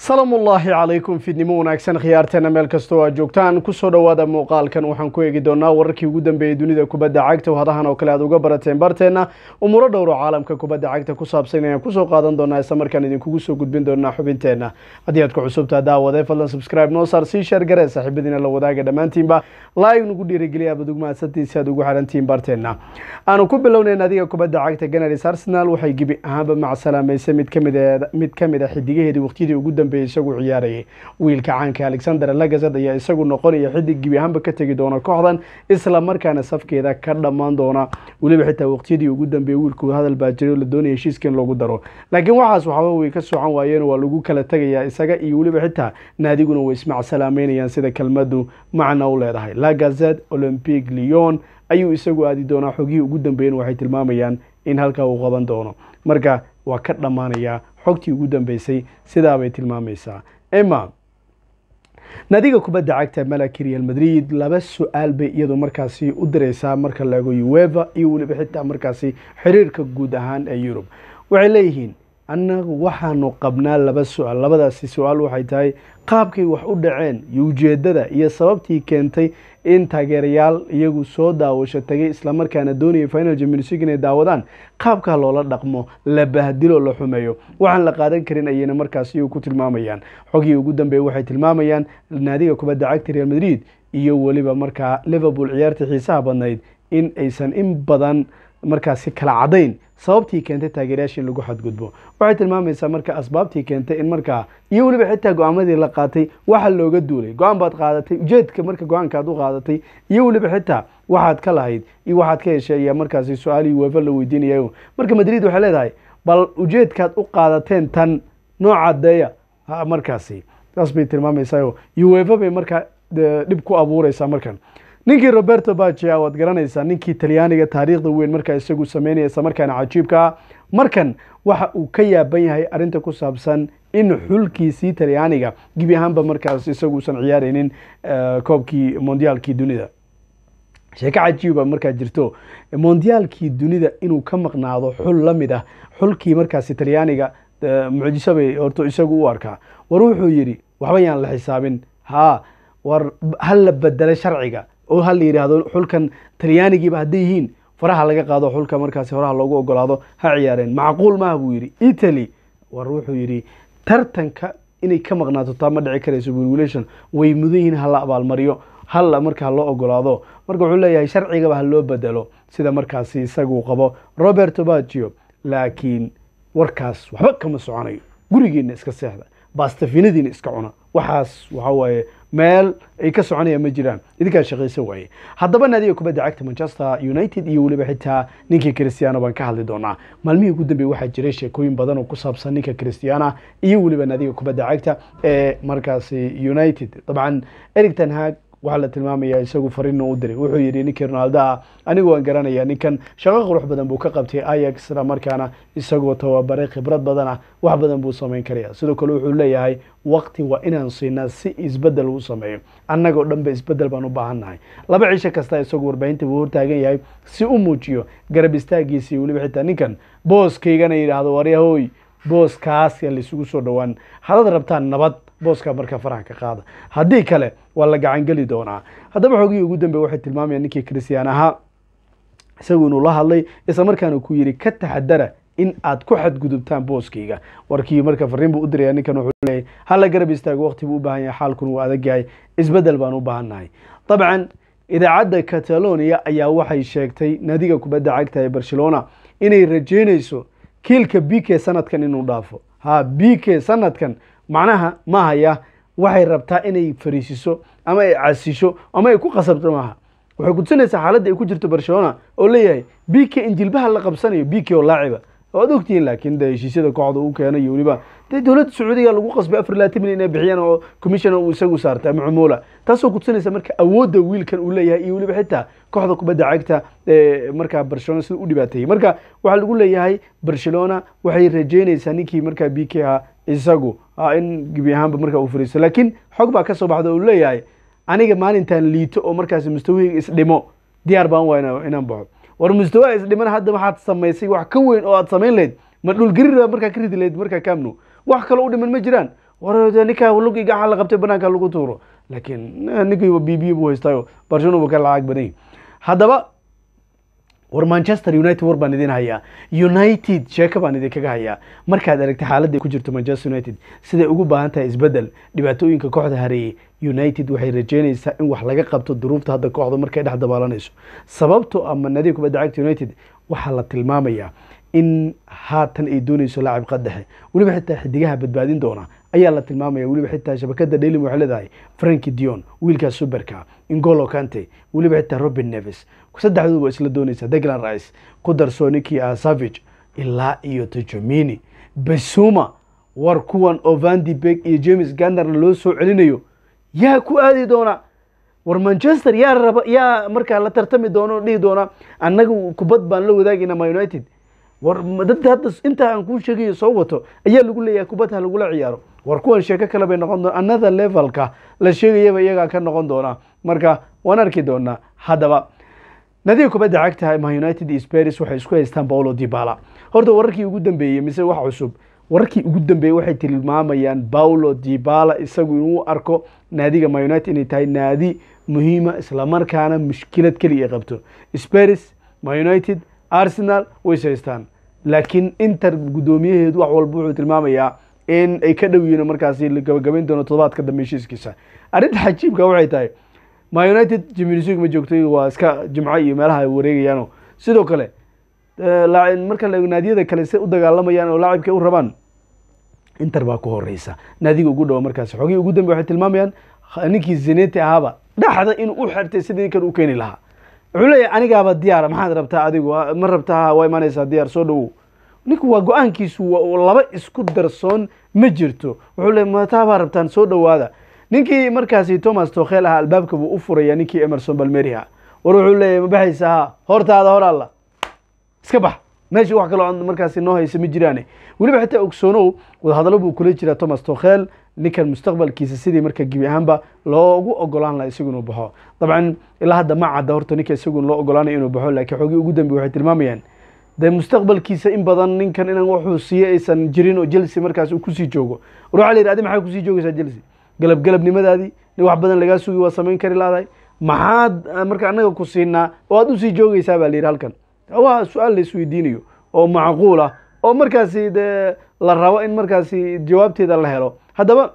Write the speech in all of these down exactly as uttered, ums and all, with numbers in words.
سلام الله عليكم في نمو أكسن خيارتنا ملك استوى جوكتان كسر وهذا مقال كان وحن كوي جدنا وركي وجودن بيدوني ذا كوبا عقته وهذا هنا وكلا ذو جبرتين برتنا ومرة دور عالم ككوبا عقته كسب سنة كسر قادم دونا استمر كان يدين كوسو جود بين دونا حبينتنا هديتكم عصوب تدا وذا فلا سبسكرايب نوصل سي شير جرس حبيدنا لو وذا قدام من تيم با لايك نقول دي رجلي أبدو ما ستي سادو حالن تيم برتنا أنا كوب لون نادي كوبا عقته جنا لسارسنال وحيجيب أهم مع السلامة يسميت كمدة ميت كمدة حديقة هدي وقتي وجودن بيسقو عياري wiilka caanka Alexander Lacazette ayaa isagu noqonaya xidig gibi ahaanba ka tagi doona kooxdan isla markaana safkeeda ka dhamaan doona waliba xitaa waqtiyadii ugu dambeeyay wiilku hadal baa jiray la doonayay heshiiskan loogu daro laakiin waxaas waxa way ka socon waayeen waa lagu kala tagayaa isaga iyo waliba xitaa naadiguna way ismac salaameynayaan sida kelmadu macna u leedahay Lacazette Olympique Lyon ayuu isagu aadi doona xogii ugu dambeeyay waxay tilmaamayaan in halka uu qaban doono marka waa ka dhamaanaya xogtii ugu dambeysay sidaa bay tilmaamaysaa إما ناديك كوبا عقته ملك ريال مدريد لبس سؤال بيدو مركزي ودريسا مركز لاجو يويفا يولي بحتى مركزي حرير كجودهان يوروب وعليهن أن وحنا قبنا لبس سؤال لبدا سؤال وحيتاي qaabkay wax u dhaceen yuujeedada iyo sababtii keentay in taageerayaal iyagu soo daawasho tagay isla markaana doonayay final Champions League inay daawadaan qaabka loola dhaqmo la bahdilo la xumeeyo waxaan la qaadan karin ayayna markaas iyagu ku tilmaamayaan xogii ugu dambeeyay waxay tilmaamayaan naadiga kubadda cagta Real Madrid iyo waliba markaa Liverpool ciyaarta xiisaha badnayd in aysan in badan markaas kala cadayn sababtii keentay taageerayaasha lagu xadgudbo waxay tilmaamaysaa marka asbaabtii keentay in marka iyo waliba xitaa go'aamadii la qaatay waxa looga duulay go'aan baad qaadatay ujeedka marka go'aanka aad u qaadatay iyo waliba xitaa waxaad ka lahayd iyo waxaad ka heshay markaas su'aali UEFA la weydiinayo marka Madrid waxay leedahay bal ujeedkaad u qaadateen tan nooca daya markaasi taas bay tilmaamaysaa UEFA bay marka dib ku abuuraysaa markan ninkii Roberto Baggio waad garanaysaa ninkii Talyaaniga taariikhda weyn marka isagu sameynaya markaan cajiibka markan waxa uu ka yaaban yahay arinta ku saabsan in xulkiisii Talyaaniga gibi ahaanba markaas isagu san ciyaareenin koobkii mondialkii dunida sheeka cajiiba marka jirto mondialkii dunida inuu ka maqnaado xul lamid ah xulkii markaas Talyaaniga mucjiso bay horto isagu u arkaa war wuxuu yiri waxba yaan la xisaabin ha war hal la bedel sharciga oo hal yiraahdo xulkan Talyaaniga ba haday yihiin faraha laga qaado xulka markaas faraha loogu ogolaado ha ciyaareen macquul ma buu yiri Italy war wuxuu yiri tartanka inay ka maqnaato taama dhici kareyso population way mudayn hal abaal mariyo hal marka loo ogolaado marka wuxuu leeyahay sharciga ba loo bedelo sida markaas isagu qabo Roberto Baggio laakiin warkaas waxba kama soconayo gurigeena iska seexda baastafinadiina iska cuna waxaas waxa waaye meel ay ka soconayaan ma jiraan idinka shaqeyso waaye haddaba naadiga kubadda cagta Manchester United iyo waliba xitaa ninkii Cristiano baan ka hadli doonaa maalmihii ugu dambeeyay waxa jiray sheekooyin badan oo ku saabsan ninka Cristiano iyo waliba naadiga kubadda cagta ee markaas United طبعا Erik ten Hag waxa la tilmaamayaa isagu fariin u diray wuxuu yiri ninkii Ronaldo anigu waan garanayaa ninkan shaqo qurux badan buu ka qabtay Ajax markaana isagu tababaray khibrad badan wax badan buu sameyn karayaa sidoo kale wuxuu leeyahay waqti waa inaan siinaa si isbedel uu sameeyo annaga oo dhanba isbedel baan u baahanahay laba cisho kasta isagu warbaahinta uu hortaagan yahay si uu muujiyo garab istaagiisa waliba xitaa ninkan booskaygana yiraahdo waryahoy booskaas la isugu soo dhawaan hadad rabtaan nabad booska marka faraha ka qaada hadii kale waa la gacan gali doonaa hadaba xogii ugu dambeeyay waxay tilmaamayaan ninkii Cristiano aha isagu inuu la hadlay isla markaana ku yiri ka taxadara in aad ku xadgudubtaan booskayga warkii marka fariin buu u diray ninkan wuxuu leeyahay hal garab istaago waqti buu u baahan yahay xaalkun waa adag yahay isbedel baan u baahanahay طبعا idaacada Catalonia ayaa waxay sheegtay naadiga kubadda cagta ee Barcelona inay rajeynayso kiilka B K sanadkan inuu dhaafo ha B K sanadkan macnaha ma haya waxay rabtaa inay fariisiso ama ay casisho ama ay ku qasabto maaha waxay ku tusinaysaa xaaladda ay ku jirto Barcelona oo leeyahay B K injilbaha la qabsanayo B K oo laaciba oo ogtiin laakiin heshiisyada kooxda uu keenay waliba dawladda Sacuudiga lagu qasbay afar iyo labaatan milyan inay bixiyaan oo commissioner uu isagu saartay macmuula taasoo ku tusinaysa marka awoodda wiilkan uu leeyahay iyo waliba xitaa kooxda kubadda cagta ee marka Barcelona sida u dhibaatay marka waxa lagu leeyahay Barcelona waxay rajeynaysaa ninkii marka B K ha isagu in gibi ahaanba marka uu fariiso laakiin xog baa ka soo baxday oo leeyahay aniga maalintan liito oo markaas mustawayga is dhimo diyaar baan waa inaan baxo war mustawa is dhiman hadda waxaad sameysay wax ka weyn oo aad sameyn leed ma dhul gariir marka ka ridi leed marka kaamno wax kale u dhiman ma jiraan war ninka lugi gacan la qabtay banaanka lagu tuuro laakiin ninkii B B buu haystay Barcelona uu ka lacag badan haddaba war Manchester United war baan idin hayaa United sheeka baan idin kaga hayaa markaad aragtay xaaladda ku jirto Manchester United sida ugu baahan tahay isbedel dhibaatooyinka kooxda hareeyay United waxay rajeynaysaa in wax laga qabto duruufta hadda kooxda markay dhex dabaalanayso sababtoo ama nadiif kubadda cagta United waxa la tilmaamayaa in haatan ay doonayso laacib qadaxe waliba xitaa xidigaha badbaadin doona ayaa la tilmaamaya waliba xitaa shabakada Daily waxay leedahay Frankie Dion wiilka superka N'Golo Kante waliba xitaa Robin Neves saddexdoodu waa isla doonaysa Declan Rice ku darso Nicky Savage ilaa iyo Tchouameni Bissouma war kuwan oo Van de Beek iyo James Garner loo soo celinayo yaa ku aadi doona war Manchester yaa raba yaa marka la tartami doono dhigi doona annaga kubad baan la wadaagina Man United war dadka hadda inta aan ku sheegayo soo wato ayaa lagu leeyahay kubadda lagu la ciyaaro war kuwan sheeko kale bay noqon doona another level ka la sheegayaba iyaga ka noqon doona marka waan arki doona haddaba nadiif kubadda cagta Man United iyo Spurs waxay isku haystaan Paulo Dybala horta wararkii ugu dambeeyay mise wax cusub wararkii ugu dambeeyay waxay tilmaamayaan Paulo Dybala isagu inuu arko naadiga Man United inay tahay naadi muhiima isla markaana mushkilad kaliya qabto Spurs Man United Arsenal way haystaan laakiin Inter gudoomiyaheedu wax walba wuxuu tilmaamayaa in ay ka dhawiino markaasi la gabagabeyn doono toddobaadka dambe heshiiskiisa arinta xajiibka waxay tahay Man United Champions League ma joogtay waa iska jimco iyo meelaha ay wareegayaan sidoo kale laacib marka la naadiyada kale si u dagaalamayaan oo laacibka u rabaan Inter baa ku horeysa naadiga ugu dhaw markaasi xogii ugu dambe waxay tilmaamayaan ninkii Zenete ahaba dhaxda in uu xirtay sidii kan u keeni lahaa wuxuu leeyahay anigaaba diyaar maxaad rabtaa adigu ma rabtaa waa imanaysaa diyaar soo dhaw ninku waa go'aankiisu laba isku darsoon ma jirto wuxuu leeyahay ma taaba rabtaan soo dhawaada ninkii markaasi Thomas Tuchel ah albaabka buu u furaya ninkii Emerson Palmieri war wuxuu leeyahay ma baxaysaa hortaada hor alla iska bax meeshii wax kale oo markaasi noo haysa ma jiraan waliba xitaa ogsoonow wada hadallo buu kula jira Thomas Tuchel ninkan mustaqbalkiisa sidii marka gibi ahaanba loogu ogolaan lahaa isagu inuu baxo dabcan ilaa hadda ma cadda horta ninka isagu loo ogolaanay inuu baxo laakiin xogii ugu dambe waxay tilmaamayaan de mustaqbalkiisa in badan ninkan inaan wuxuu siiyay aysan jirin oo Chelsea markaas uu ku sii joogo ruuxa la yiraahdo maxay ku sii joogaysaa Chelsea galab galabnimadaadii ni wax badan laga sugi waa sameyn kari laaday maxaad marka anaga ku siinaa oo aad u sii joogaysaa baa la yiraahdo halkan waa su'aal la isweydiinayo oo macquul ah oo markaasi de la rabo in markaasi jawaabteeda la helo haddaba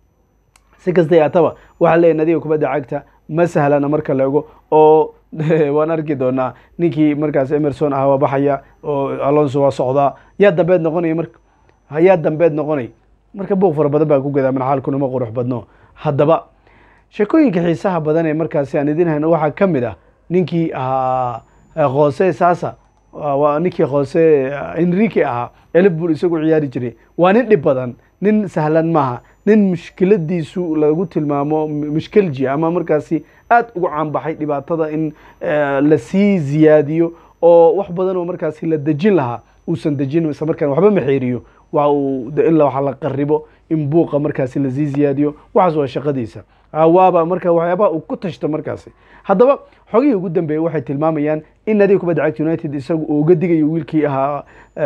si kasta yaataba waxa leeyahay nadiga kubadda cagta ma sahlana marka la eego oo waan arki doonaa ninkii markaas Emerson ah waa baxaya oo Alonso waa socdaa yaa dambeed noqonay marka yaa dambeed noqonay marka buuq fara badan baa ku gadaa xaalkuna ma qurux badno haddaba sheekooyinka xiisaha badan ee markaas aan idin hayno waxa kamid ah ninkii ah Jose Sasa waa ninkii Jose Enrique ah Liverpool isagu ciyaari jiray waa nin dhib badan nin sahlan maaha nin mushkiladiisu lagu tilmaamo mushkilji ama markaasi aad ugu caan baxay dhibaatada in la sii ziyaadiyo oo wax badan oo markaasi la dajin lahaa uusan dajin isla markaan waxba ma xiriyo waa uu illa waxa la qaribo in buuqa markaasi la sii ziyaadiyo waxaas waa shaqadiisa waaba marka waxyaabaha uu ku tashto markaasi haddaba xogii ugu dambeeyay waxay tilmaamayaan in nadiga kubadda cagta United isagu uu uga digayo wiilkii ahaa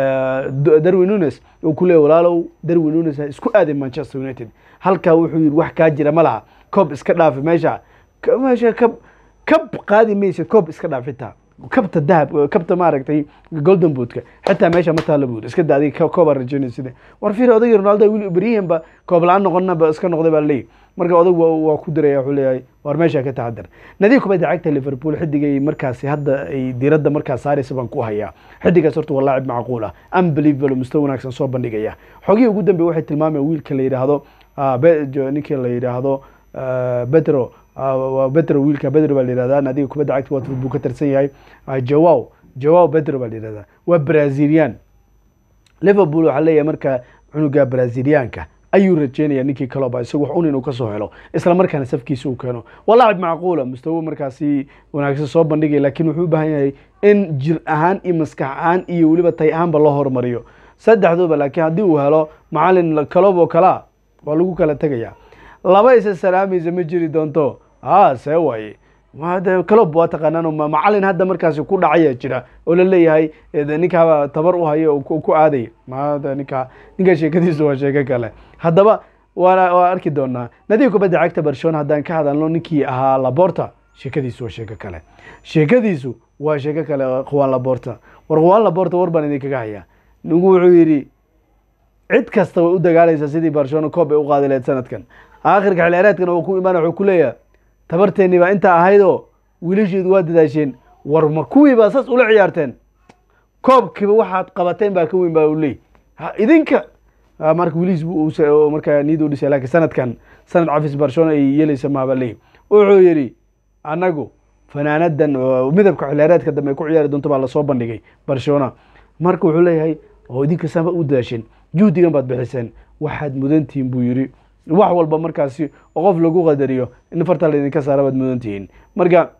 Darwin Núñez oo ku leeyahay walaalow Darwin Núñez isku aaday Manchester United halka wuxuu yiri wax ka jira malaha koob iska dhaaf meesha meesha kab kab qaadi meesha koob iska dhaafita kabta dahab kabta ma aragtay golden boot-ka xitaa meesha ma taalo boot iska daaday koob arjinay sida war fiir odayga Ronaldo wiil Ibrahim ba koob la noqonna ba iska noqday baa leey marka odaygu waa ku diray wuxuu leeyahay war meesha ka taxadar nadiga kubadda cagta Liverpool xidigay markaasi hadda ay diiradda markaas saaraysa baan ku hayaa xidigaas horta waa laacib macquul ah unbelievable mustawa wanaagsan soo bandhigaya xogii ugu dambe waxay tilmaamayaan wiilka la yiraahdo ninkii la yiraahdo Pedro Pedro wiilka Pedro baa la yiraahdaa nadiga kubadda cagta waa buu ka tirsan yahay Joao Joao Pedro baa la yiraahdaa waa Brazilian Liverpool waxa leeyahay marka cunuga Brazilianka ayuu rajeynaya ninkii Klopp isagu wax inuu ka soo helo isla markaana safkiisa uu keeno waa laacib macquul ah mustawa markaasi wanaagsan soo bandhigay laakiin wuxuu u baahan yahay in jir ahaan iyo maskax ahaan iyo waliba tay ahaanba loo hormariyo saddexdooba laakiin haddii uu helo macallin Klopp oo kala waa lagu kala tagayaa laba isa salaamaysa ma jiri doonto ah see waaye maada Klopp waa taqaanaan macallin hadda markaasi ku dhacaya jira oo la leeyahay ninka tabar u hayo oo ku aaday maada ninka ninka sheekadiisu waa sheeko kale haddaba وانا واركي دونا نادي كبدا عقته برشلونه هدان ka hadalno ninkii ahaa Laporta sheekadiisu waa sheeko kale sheekadiisu waa sheeko kale Juan Laporta war Juan Laporta warban idin kaga haya nugu wuxuu yiri cid kasta way u dagaalaysaa sidii Barcelona koob ay u qaadi lahayd sanadkan aakhirka xilciyaareedkan uu ku imaanay wuxuu ku leeyahay tabarteeni baa inta ahaydo wiilasheedu waa dadaasheen war ma kuwii baa saas ula ciyaarteen koobkiiba waxaad qabateen baa ka weyn baa u leeyahay idinka marka wiilis uu marka niid u dhisay laakiin sanadkan sanad cafis Barcelona ay yeelaysa ma balay wuxuu yiri anagu fanaanadan midabka xilciyaareedka dambe ku ciyaari doonto baa la soo bandhigay Barcelona marka wuxuu leeyahay oo idinka sama u dadaasheen juhdigan baad bixiseen waxaad mudantiin buu yiri wax walba markaasi oo qof lagu qadariyo in farta la idinka saaro baad mudantiin marka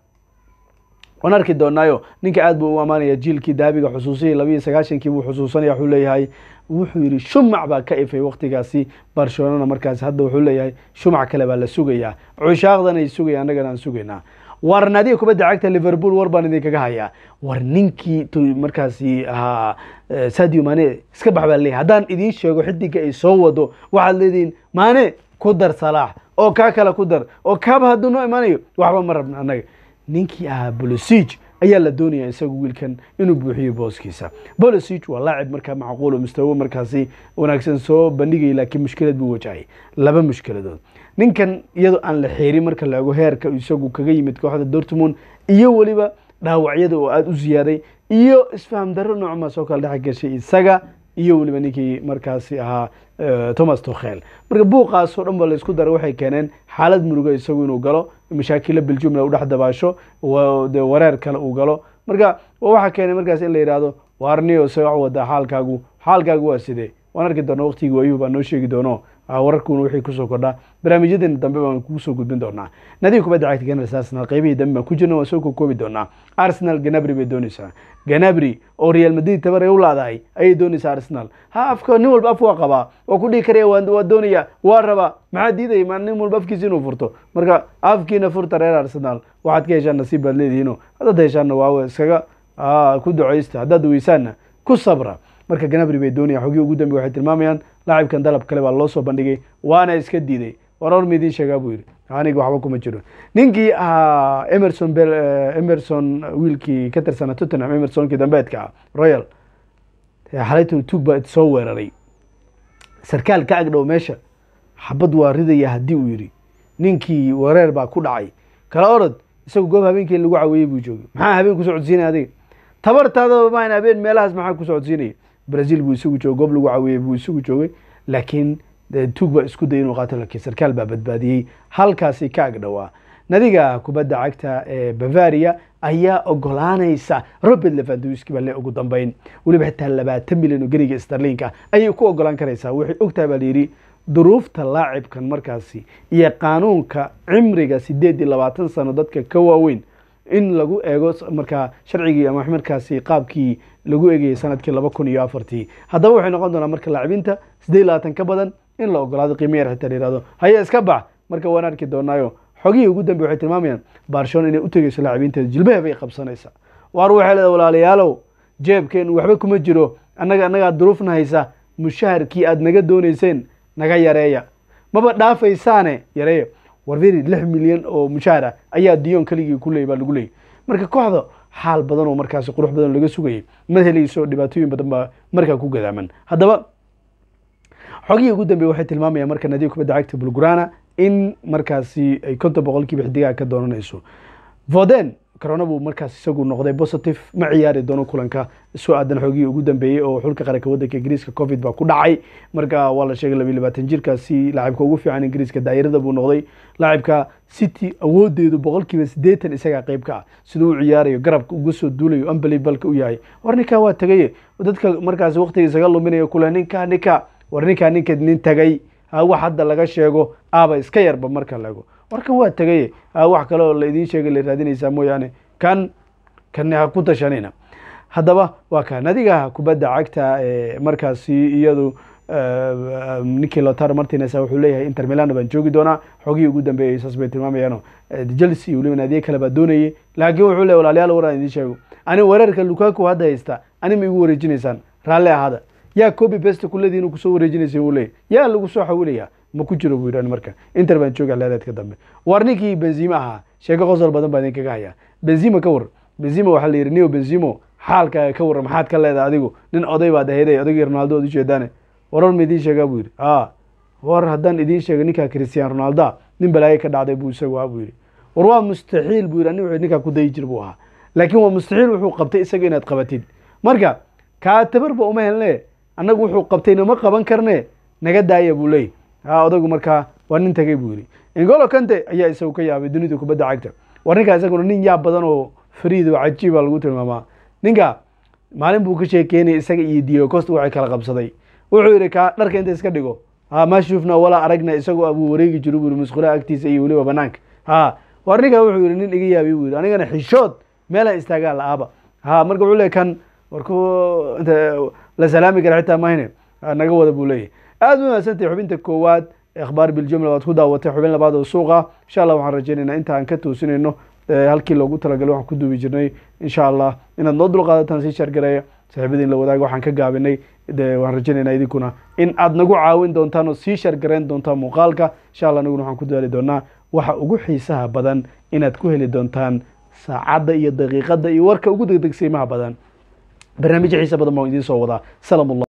waan arki doonaayo ninka aad buu u amaanaya jiilkii daabiga xusuusiyay laba iyo sagaashan kii buu xusuusanaya wuxuu leeyahay wuxuu yiri shumac baa ka ifay waqtigaasi Barcelona markaas hadda wuxuu leeyahay shumac kale baa la sugayaa cuushaaqdan ay sugayaan anagana aan sugaynaa war naadiga kubadda cagta Liverpool war baan idin kaga hayaa war ninkii markaasi ahaa Sadio Mane iska baxbaa leeyahay hadaan idin sheego xidiga ay soo wado waxaad leediin Mane ku dar Salah oo ka kala ku dar oo kaaba haduu noo imaanayo waxba ma rabna anaga ninkii ahaa Pulisic ayaa la doonaya isagu wiilkan inuu buuxiyo booskiisa Pulisic waa laacib markaa macquul oo mustawa markaasi wanaagsan soo bandhigay laakiin mushkilad buu wajahay laba mushkiladood ninkan iyadoo aan la xeerin marka la ogo heerka isagu kaga yimid kooxda Dortmund iyo waliba dhaawacyada oo aad u ziyaaday iyo isfaham darro nooc ma soo kala dhex gashay isaga iyo waliba ninkii markaasi ahaa Thomas Tuchel marka buuqaas oo dhan la isku daray waxay keeneen xaalad murugo isagu inuu galo mashaakil Belgium la u dhax dabaasho wareer kale uu galo marka waxa keenay markaas in la yiraahdo warniyo soo wada xaalkaagu xaalkaagu waa sidee waan arki doonaa waqtiga waayuu baa noo sheegi doono wararkuna wixii ku soo kordha barnaamijyadan dambe baan ku soo gudbin doonaa nadiif kubadda cagta Gunners Arsenal qaybihii dambe ku jirno waa soo koobi doonaa Arsenal Gnabry bay doonaysaa Gnabry oo Real Madrid tabar ay u laadahay ay doonaysaa Arsenal ha afka nin walba af waa qaba oo ku dhigi kariya waa doonaya waa raba maxaa diiday ma nin walba afkiisa inuu furto marka afkiina furta reer Arsenal waxaad ka heshaan nasiib baad leedihiin hadda heshaan waa iskaga ku duceysta hadda weysana ku sabra marka Gnabry bay doonayaan xogii ugu dambe waxay tilmaamayaan laacibkan dalab kale baa loo soo bandhigay waana iska diiday warar midii sheega buu yiri aniga waxba kuma jiro ninkii ah Emerson Bell Emerson wiilkii ka tirsan Tottenham Emerson kii dambeedka Royal xalaytu tuba soo weeraray sarkaal ka agdhow meesha xabad waa ridaya hadii uu yiri ninkii wareer baa ku dhacay kala orod isagu goob habeenkii lagu caawiyay buu joogay maxaa habeen ku socodsiinay adiga tabartaada ma in habeen meelahaas maxaa ku socodsiinay Brazil buu isugu joogay goob lagu caawiyay buu isugu joogay laakiin tuba isku day inuu qaato laakiin sarkaal baa badbaadiyay halkaasi ka agdhawaa nadiga kubadda cagta ee Bavaria ayaa ogolaanaysa Robert Lewandowski baa ugu dambeyn waliba xitaa labaatan milyan oo gariga sterlinka ayay ku ogolaan karaysaa wixii ogtahay baa yiri duruufta laacibkan markaasi iyo qaanuunka cimriga sideed iyo labaatan sano dadka ka waaweyn in lagu eego marka sharcigii ama markaasi qaabkii lagu eegay sanadkii laba kun iyo afar hadaba waxay noqon doonaa marka laacibinta sideed iyo labaatan ka badan in la ogolaado qiimeeyay xitaa yiraahdo haya iska bax marka waan arki doonaayo xogii ugu dambe waxay tilmaamayaan Barcelona inay u tagayso laacibinta jilbaha bay qabsanaysaa waar waxay leedahay walaalayaalow jeebkeen waxba kuma jiro annaga annaga duruufna haysa mushaharkii aad naga doonayseen naga yareeya maba dhaafaysaane yareeya warbeeri lix milyan oo mushaara ayaa Dion kaligii ku leeyay baa lagu leeyay marka kooxda xaal badan oo markaas qurux badan laga sugayay ma helayso dhibaatooyin badan baa markaa ku gadaaman hadaba xogii ugu dambe waxay tilmaamayaan marka nadiif kubadda cagta Bulgrana in markaasi ay konton boqolkiiba xidiga ka doonanayso Foden corona buu markaas isagu noqday positive ma ciyaari doono kulanka soo aadan xogii ugu dambeeyay oo xulka qaranka waddanka Ingiriiska Covid baa ku dhacay marka waa la sheegay laba iyo labaatan jirkaasi laacibka ugu fiican Ingiriiska daayirada buu noqday laacibka City awoodeedu boqolkiiba siddeetan isaga qayb ka sidoo uu ciyaarayo garabka ugu soo duulayo unbelievable ka u yahay warninka waa tagay dadka markaas waqtiga isaga luminayo kula ninka ninka warninka ninka nin tagay wax hadda laga sheego aaba iska yarba marka lago warkan waa tagay wax kale oo la idin sheegay la raadinaysa mooyaane kan kan ha ku tashanina hadaba waa ka nadiga kubadda cagta ee markaasi iyadu Mikel Lautaro Martinez wuxuu leeyahay Inter Milan baan joogi doona xogii ugu dambeeyay saasbay tilmaamayaan Chelsea waliba naadiga kale baa doonayay laakiin wuxuu leeyahay walaalayaal waran idin sheego ani weerarka Lukaku hadda haysta ani ma igu wareejinaysaan raalle ahada yaa copy paste kulladii inuu ku soo wareejinaysan uu leeyahay yaa lagu soo xawilaya ma ku jiro buu yidhi marka Inter baan joogaa leedaadka dambe war ninkii Benzema ahaa sheeko qosol badan baan idinkaga hayaa Benzema ka war Benzema waxa la yiri Neo Benzema xaalka ka war maxaad ka leedahay adigu nin oday baad ahayd odayga Ronaldo u jeedane warar ma idin sheega buu yiri ah war haddaan idin sheego ninka Cristiano Ronaldo nin balaaye ka dhacday buu isagu ah buu yiri war waa mustaxiil buu yiri anigu ninka ku day jir buu ahaa laakiin waa mustaxiil wuxuu qabtay isaga inaad qabatid marka ka tabarba uma helne annagu wuxuu qabtayna ma qaban karne naga daaya buu leey ha odagu marka waa nin tagay buu yiri N'Golo Kante ayaa isagu ka yaabay dunida kubadda cagta war ninka isaguna nin yaab badan oo fariid oo cajiib ah lagu tilmaamaa ninka maalin buu ka sheekeynay isaga iyo Diego Costa waxay kala qabsaday wuxuu yiri ka dharka inta iska dhigo ha ma shufna wala aragna isagu abu wareegi jiru buu musqula agtiisa iyo waliba banaanka ha war ninka wuxuu yiri nin iga yaabay buu yiri anigana xishood meel istaaga laaba ha marka wuxuu leeyahay warku inta la salaami kara xitaa maahine naga wada buu leeyahay aad u wanaagsan xubinta koowaad akhbaar bil jumla waad ku daawatay xubin labaad oo suuqa insha Allah waxaan rajaynaynaa inta aan ka toosinayno halkii loogu talagalay waxaan ku duubi jirnay insha Allah inaad noo dul qaadataan si shar gareeyo saaxiibadiin la wadaag waxaan ka gaabinay waxaan rajaynaynaa idinkuna in aad nagu caawin doontaan oo si shar gareyn doontaan muuqaalka insha Allah anaguna waxaan ku daali doonaa waxa ugu xiisaha badan inaad ku heli doontaan saacada iyo daqiiqada iyo warka ugu degdegsiimaha badan barnaamij xiiso badan baan idin soo wadaa salaam